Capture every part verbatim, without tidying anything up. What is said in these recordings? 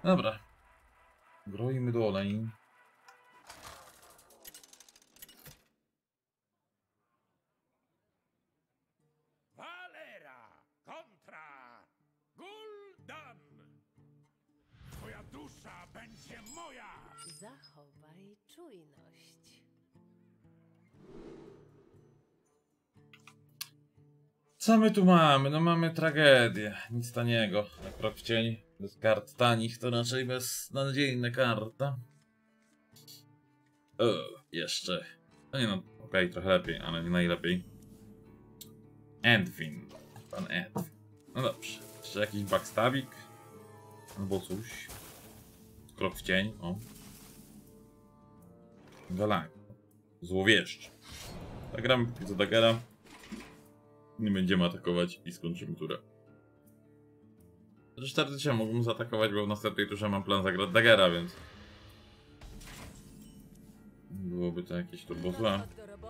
Dobra. Broimy dalej. Valera kontra Gul'dan. Twoja dusza będzie moja. Zachowaj czujność. Co my tu mamy? No mamy tragedię. Nic taniego. Jak rok w cień. Bez kart tanich to raczej beznadziejna karta. O, jeszcze. No nie no, okej, okay, trochę lepiej, ale nie najlepiej. Edwin. Pan Edwin. No dobrze. Jeszcze jakiś backstabik. Albo coś. Krok w cień, o. Galang. Złowieszcz. Zagramy póki co Daggera. Nie będziemy atakować i skończymy turę. Zresztą teoretycznie mógłbym zaatakować, bo w następnej turze mam plan zagrać Daggera, więc... byłoby to jakieś turbo złe.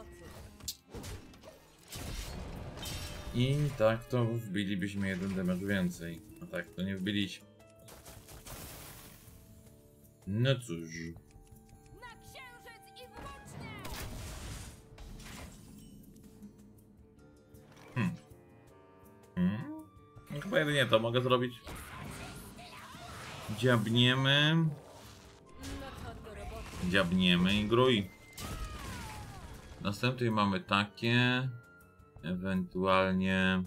I tak to wbilibyśmy jeden damage więcej. A tak to nie wbiliśmy. No cóż. Na księżyc i wyłącznie! Hmm. Hmm? No chyba jedynie to mogę zrobić. Dziabniemy. Dziabniemy i grój. Następnie mamy takie. Ewentualnie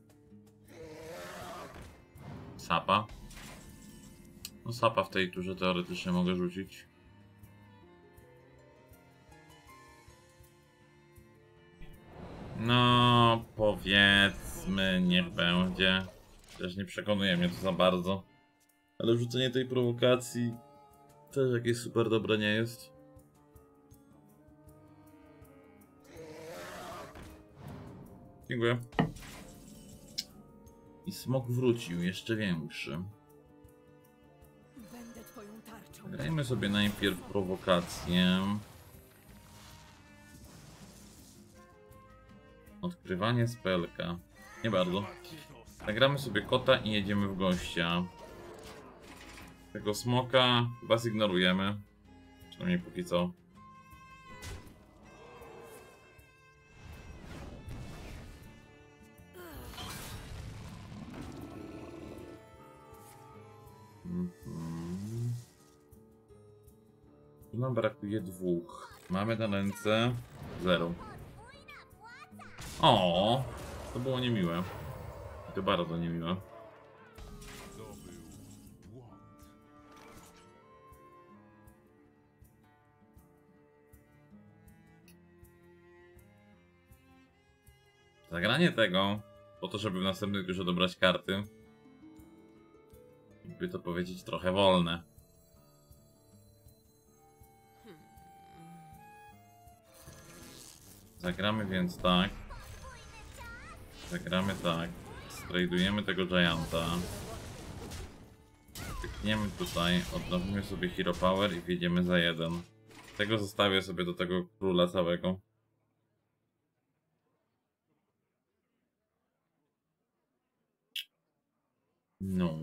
sapa. No sapa w tej turze teoretycznie mogę rzucić. No powiedzmy, niech będzie. Też nie przekonuje mnie to za bardzo. Ale rzucenie tej prowokacji też jakieś super dobre nie jest. Dziękuję. I smok wrócił, jeszcze większy. Będę twoją tarczą. Grajmy sobie najpierw prowokację. Odkrywanie spelka. Nie bardzo. Zagramy sobie kota i jedziemy w gościa. Tego smoka chyba zignorujemy. Przynajmniej póki co. Mhm. Tu nam brakuje dwóch. Mamy na ręce zero. O, to było niemiłe. To bardzo niemiłe. Zagranie tego, po to, żeby w następnej turze dobrać karty, jakby to powiedzieć, trochę wolne. Zagramy więc tak. Zagramy tak. Stradujemy tego Gianta. Pykniemy tutaj, odnowimy sobie Hero Power i wjedziemy za jeden. Tego zostawię sobie do tego króla całego. No.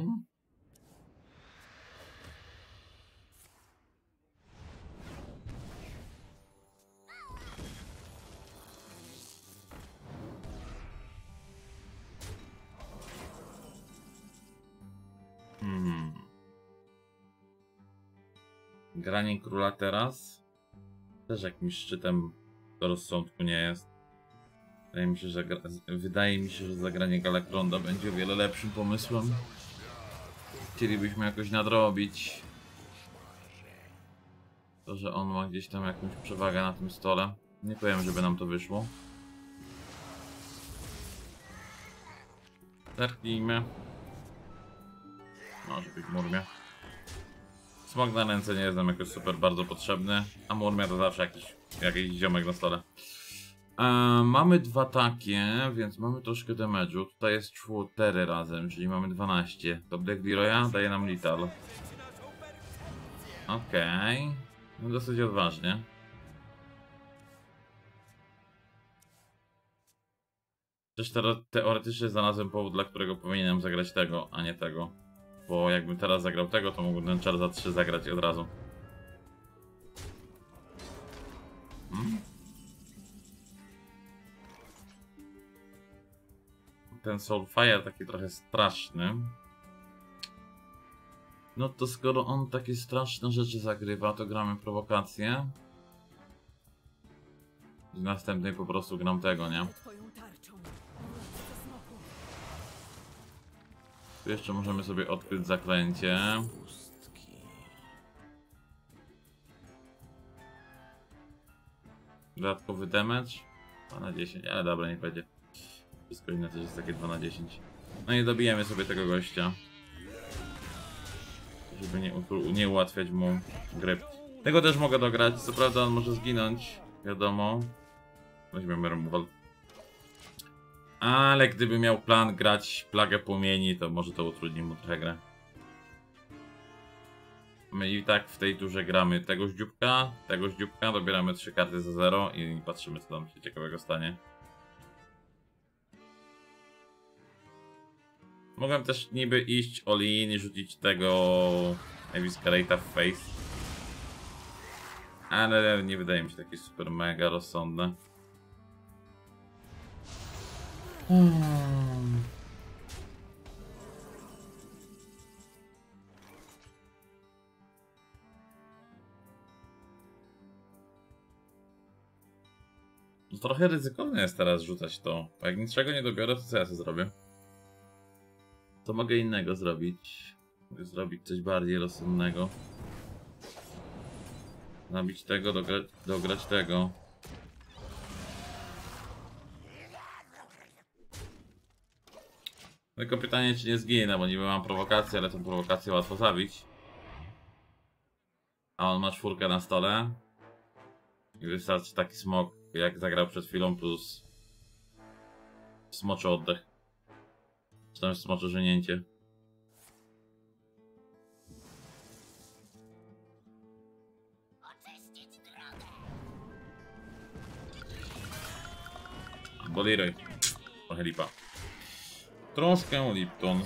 Hmm. Granie króla teraz też jakimś szczytem do rozsądku nie jest. Wydaje mi się, że, gra... Wydaje mi się, że zagranie Galakronda będzie o wiele lepszym pomysłem. Chcielibyśmy jakoś nadrobić to, że on ma gdzieś tam jakąś przewagę na tym stole. Nie powiem, żeby nam to wyszło. Zerknijmy. Może być Murmia. Smok na ręce nie jest nam jakoś super bardzo potrzebny, a Murmia to zawsze jakiś, jakiś ziomek na stole. Eee, mamy dwa takie, więc mamy troszkę damage'u. Tutaj jest cztery razem, czyli mamy dwanaście. To Black Viroya daje nam Lethal. Okej. Okay. No dosyć odważnie. Też teoretycznie znalazłem powód, dla którego powinienem zagrać tego, a nie tego. Bo jakbym teraz zagrał tego, to mógłbym ten czar za trzy zagrać od razu. Hmm? Ten Soulfire taki trochę straszny. No to skoro on takie straszne rzeczy zagrywa, to gramy prowokację. I następnej po prostu gram tego, nie? Twoją tarczą. Władco smoków. Tu jeszcze możemy sobie odkryć zaklęcie. Dodatkowy damage. dwa na dziesięć, ale dobra, nie będzie. Wszystko inne też jest takie dwa na dziesięć. No i dobijemy sobie tego gościa. Żeby nie, nie ułatwiać mu gry. Tego też mogę dograć, co prawda on może zginąć, wiadomo. Weźmiemy removal. Ale gdyby miał plan grać plagę płomieni, to może to utrudni mu trochę grę. My i tak w tej turze gramy tego dzióbka, tego dzióbka, dobieramy trzy karty za zero i patrzymy, co tam się ciekawego stanie. Mogłem też niby iść all-in i rzucić tego Eviscerate'a w face. Ale nie wydaje mi się takie super mega rozsądne. Hmm. No trochę ryzykowne jest teraz rzucać to. Bo jak niczego nie dobiorę, to co ja sobie zrobię? To mogę innego zrobić. Mogę zrobić coś bardziej rozsądnego. Zabić tego, dograć, dograć tego. Tylko pytanie, czy nie zginę, bo niby mam prowokację, ale tę prowokację łatwo zabić. A on ma czwórkę na stole. I wystarczy taki smok, jak zagrał przed chwilą, plus smoczy oddech. Czy tam smoczy żenięcie. Boliruj. Trochę lipa. Troszkę Lipton.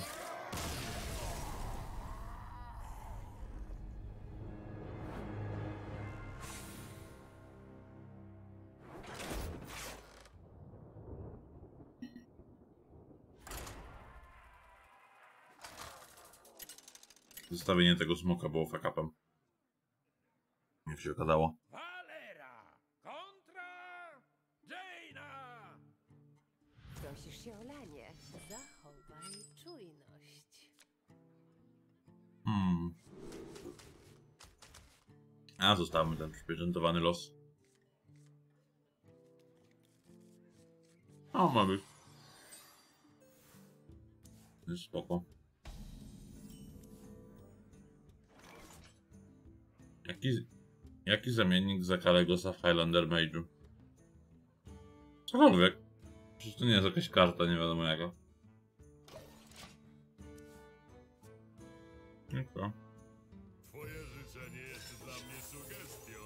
Zostawienie tego smoka było fuck-upem. Jak się okazało. Valera kontra Jaina! Prosisz się o lanie. Zachowaj czujność. Hmm. A zostawmy ten przypieczętowany los. O, ma być. Jest spoko. Jaki, jaki zamiennik za Kalegosa w Highlander Mage'u? Cokolwiek. Przecież to nie jest jakaś karta, nie wiadomo jaka. Okay. Twoje życzenie jest dla mnie sugestią.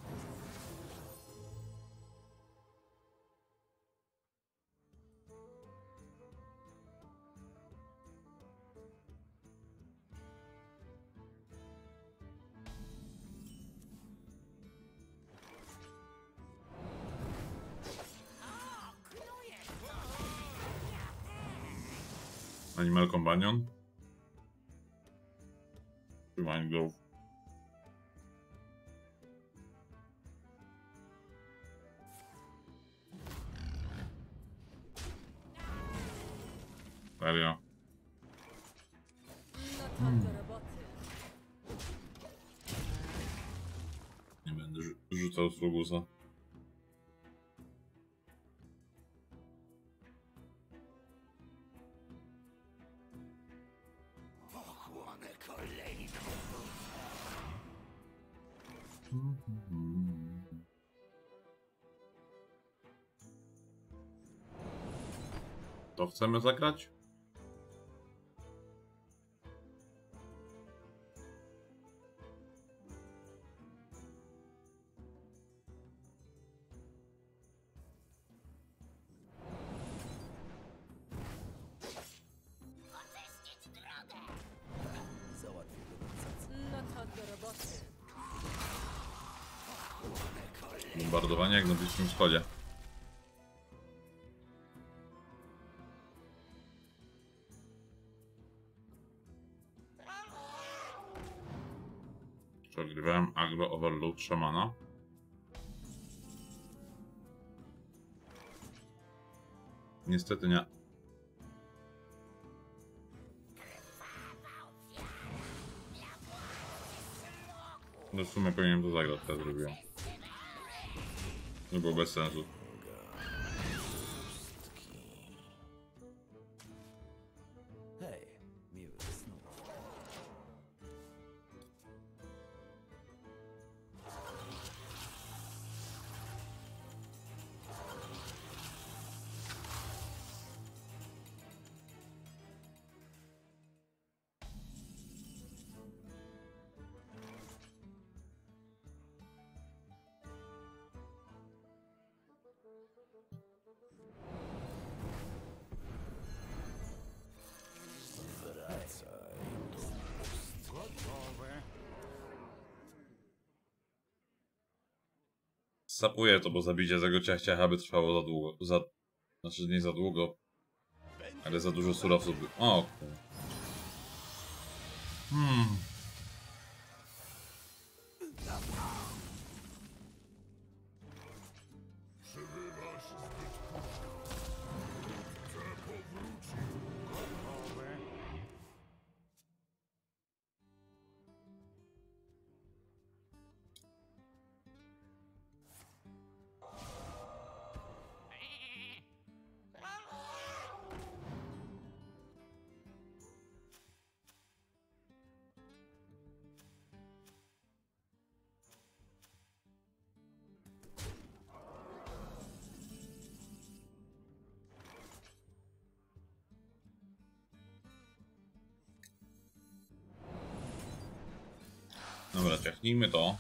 Animal Companion. Mind Glove. Serio. No to do roboty. Nie będę rzu rzucał z Rogusa. Pochłonę kolejną. To chcemy zagrać? Do roboty. Bombardowanie jak na Bliskim Wschodzie. Przegrywałem Agro Overload Szamana. Niestety nie. No w sumie powinienem to zagrać, teraz zrobiłem. To było bez sensu. Hej, miłych snów. Sapuję to, bo zabicie tego ciachciacha by trwało za długo. Za... Znaczy nie za długo, ale za dużo surowców by... O, okay. Hmm. Przybywasz zbyt późno. Chcę powrócić. Gotowe. Dobra, ciachnijmy to.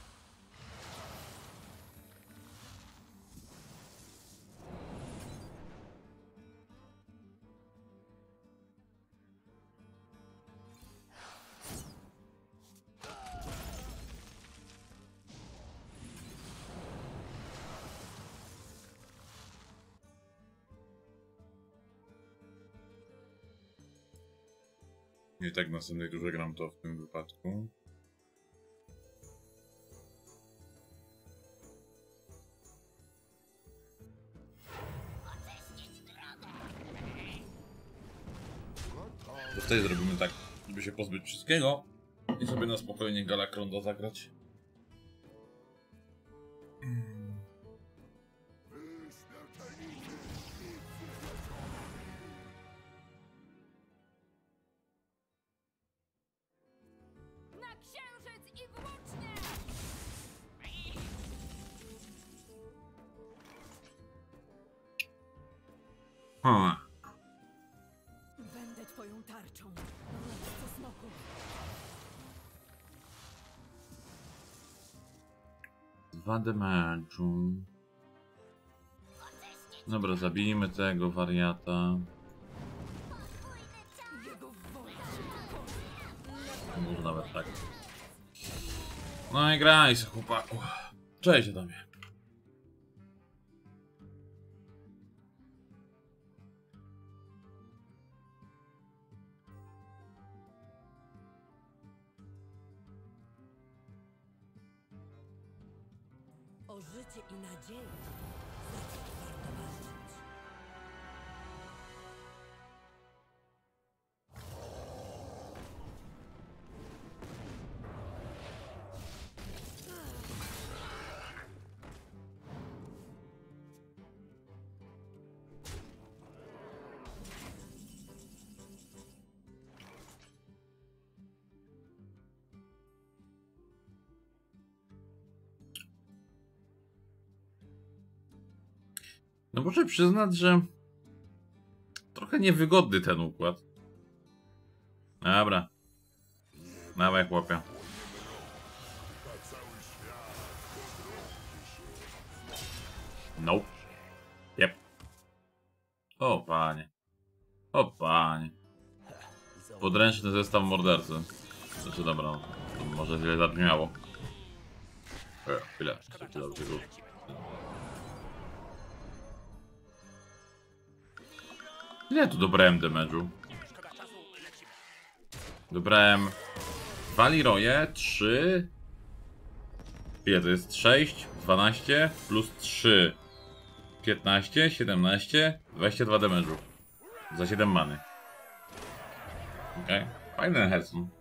I tak w następnej turze gram to w tym wypadku. To wtedy zrobimy tak, żeby się pozbyć wszystkiego i sobie na spokojnie Galakronda zagrać. Na księżyc i włócznie! Hmm. Będę twoją tarczą. Władco smoków. Dwa damage'u. Dobra, zabijmy tego wariata. Jego wola. Może nawet tak. No i graj się, chłopaku. Cześć, Adamie. O życie i nadzieję zawsze warto walczyć. No muszę przyznać, że trochę niewygodny ten układ. Dobra. Dawaj, chłopie. Nope. Yep. O panie. O panie. Podręczny zestaw mordercy. Znaczy dobra. To może źle zabrzmiało. E, chwilę. Chwilę, chwilę. Ile tu dobrałem damage'u? Dobrałem dwa Leroye, trzy. Ile to jest? sześć, dwanaście plus trzy. piętnaście, siedemnaście, dwadzieścia dwa damage'u. Za siedem many. Okej, okay. Fajny Hearthstone.